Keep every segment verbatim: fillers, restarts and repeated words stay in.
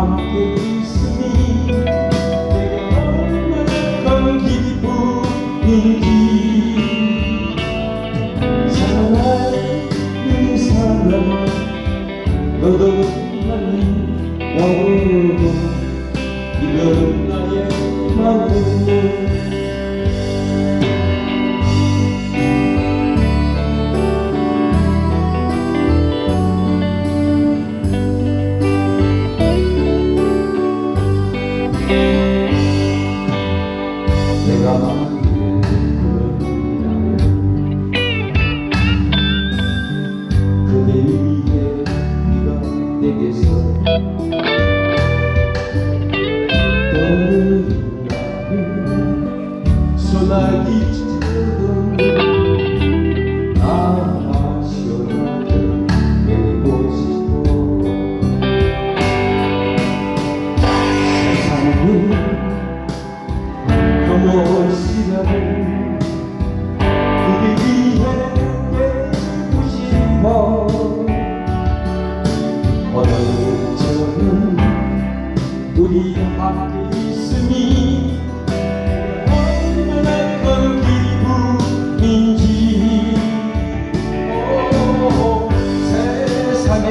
함께 있으니 내가 얼마나 큰 기쁨인지. 사랑하는 사람아 너도 나는 나오고 이런 나의 마음. 내가 그대 위해 네가 내게서 떠오르는 소나기처럼 아쉬워도 내고 싶어. 세상은 무엇이라도 그대 위해 깨고 싶어. 오늘처럼 우리 함께 있으니 얼마나 큰 기쁨인지. 오, 세상에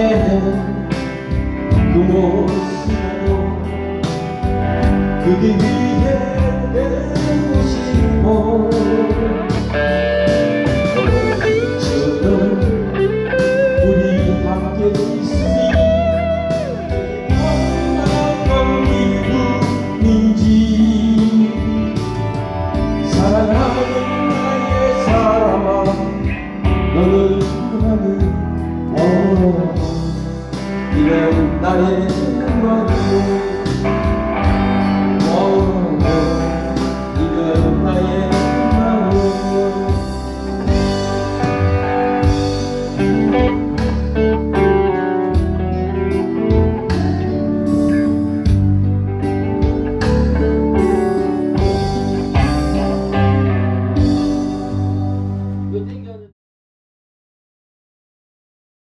그 무엇이라도 그대 위해 되고 싶어. 오늘처럼 우리 함께